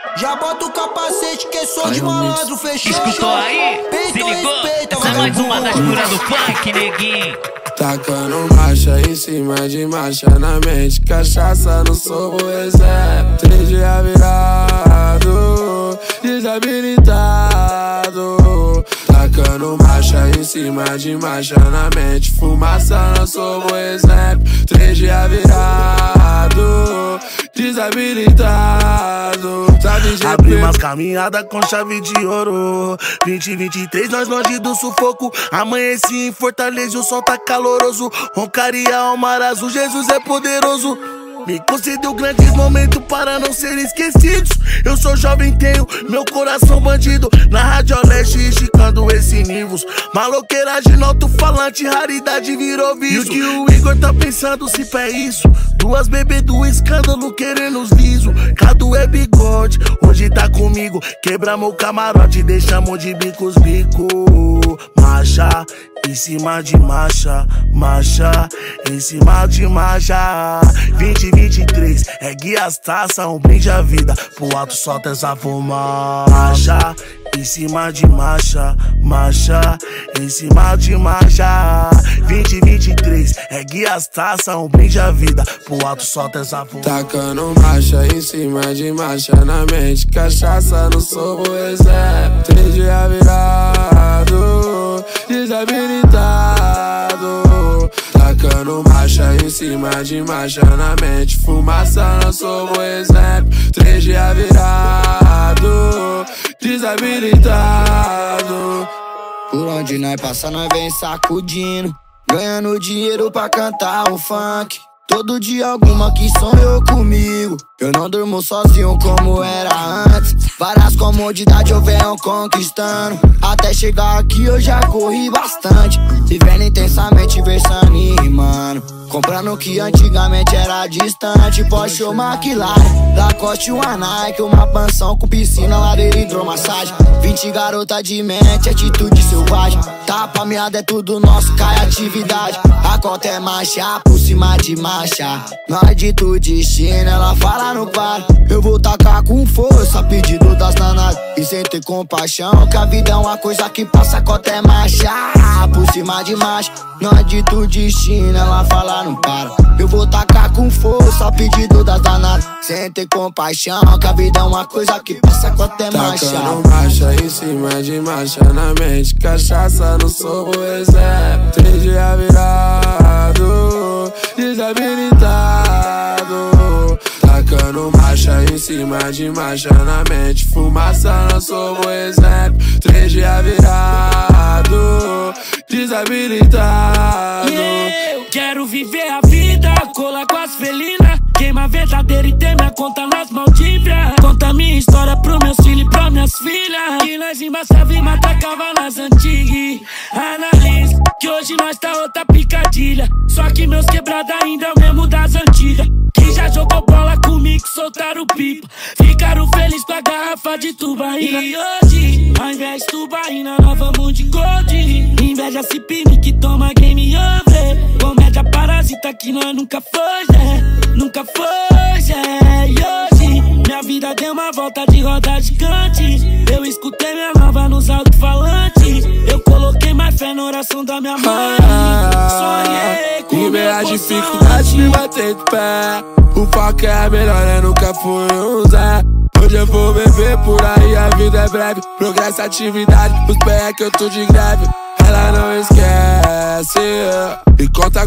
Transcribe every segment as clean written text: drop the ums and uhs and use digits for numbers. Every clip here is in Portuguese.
Já bota o capacete que sou de malandro, fechou. Escutou aí? Se ligou? Essa é mais uma das curas do funk, neguinho. Tacando marcha em cima de marcha na mente. Cachaça no sorro, exército. 3 dias virado, desabilitado. Tacando marcha em cima de marcha na mente. Fumaça no sorro, exército. 3 dias virado, desabilitado. Abri umas caminhadas com chave de ouro. 2023 nós longe do sufoco. Amanheci em Fortaleza, o sol tá caloroso. Roncaria ao mar azul, Jesus é poderoso. Me concedeu grandes momentos para não serem esquecidos. Eu sou jovem, tenho meu coração bandido. Na Rádio Leste, esticando esse nivos. Maloqueiragem, alto-falante, raridade virou vício. E o que o Igor tá pensando se pé isso? 2 bebês do escândalo querendo os liso. Cadu é bigode, hoje tá comigo. Quebramos o camarote, deixamos de bicos bico. Marcha, em cima de marcha. Marcha, em cima de marcha. 2023, ergue as taças, um brinde à vida. Pro alto solta essa fumaça. Em cima de marcha, marcha, em cima de marcha. 2023, ergue as taças, um brinde à vida. Pro alto solta essa fumaça. Tacando marcha em cima de marcha na mente. Cachaça no sorro, exército. 3 dias virado, desabilitado. Tacando marcha em cima de marcha na mente. Fumaça no sorro, exército. 3 dias virado, desabilitado. Por onde nós passa, nós vem sacudindo, ganhando dinheiro pra cantar o funk. Todo dia alguma que sonhou comigo. Eu não durmo sozinho como era antes. Várias comodidades eu venho conquistando. Até chegar aqui eu já corri bastante. Vivendo intensamente, versando e rimando. Comprando o que antigamente era distante. Porsche ou McLaren, Lacoste, uma Nike, uma pensão com piscina, lareira e hidromassagem. 20 garota de mente, atitude selvagem. Tapa meada é tudo nosso, cai atividade. A cota é marcha, por cima de marcha. Nós dito destino, ela fala no par. Eu vou tacar com força, pedido das danadas. E sem ter compaixão, que a vida é uma coisa que passa, a cota é marcha, por cima de marcha. Nós dito destino, ela fala não para. Eu vou tacar com força, pedido das danadas. Sem ter compaixão, que a vida é uma coisa que passa, a cota é marcha. Tacando marcha em cima de marcha na mente. Cachaça no sorro, exército. 3 dias virado, desabilitado. Tacando marcha em cima de marcha na mente. Fumaça no sorro, exército. 3 dias virado, desabilitado. Eu quero viver a vida, colar com as felinas. Queima verdadeira e ter minha conta nas Maldivas. Conta minha história pros meus filhos e pras minhas filhas. Que nós embaçava e matacava nas antigas. Analisa que hoje nós tá outra picadilha. Só que meus quebrados ainda é o mesmo das antigas. Que já jogou bola comigo, soltaram pipa. Ficaram felizes com a garrafa de tubaína. E hoje, ao invés de tubaína, nós vamos de gold. Inveja se pine que toma game over. Comédia parasita que nós nunca foi, nunca foi, E hoje, minha vida deu uma volta de roda gigante. Eu escutei minha nova nos alto-falantes. Eu coloquei mais fé na oração da minha mãe. Sonhei com em meio às dificuldades me bater de pé. O foco é melhor, eu nunca fui um Zé. Hoje eu vou beber por aí, a vida é breve. Progresso, atividade, os pés é que eu tô de greve. Ela não esquece, e conta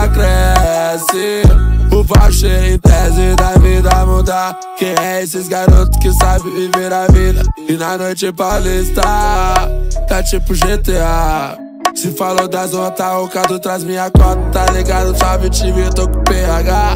cresce. O voucher em tese da vida mudar. Quem é esses garotos que sabem viver a vida? E na noite paulista, tá tipo GTA. Se falou das notas, o Cadu traz minha cota. Tá ligado, chave time, eu tô com PH.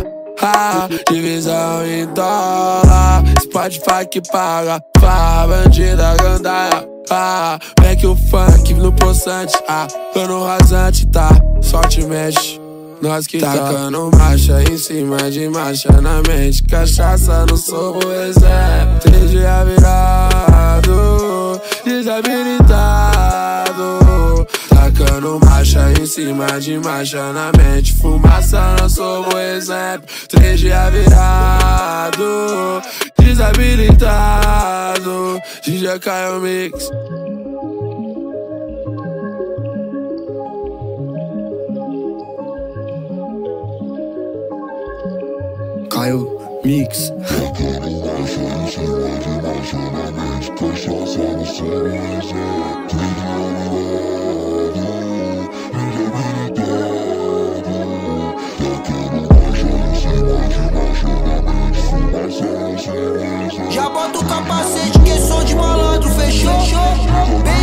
Divisão em dólar, Spotify que paga. Farra, bandida, gandaia. Vem que o funk no poçante. Tô no rasante, tá? Sorte mexe, nós que tacando marcha em cima de marcha na mente. Cachaça no sorro, exército. 3 dias virado, desabilitado. Tacando marcha em cima de marcha na mente. Fumaça no sorro, exército. 3 dias virado, desabilitado. DJ Caio Mix. Caio Mix. Já bota o capacete que é som de malandro, fechou?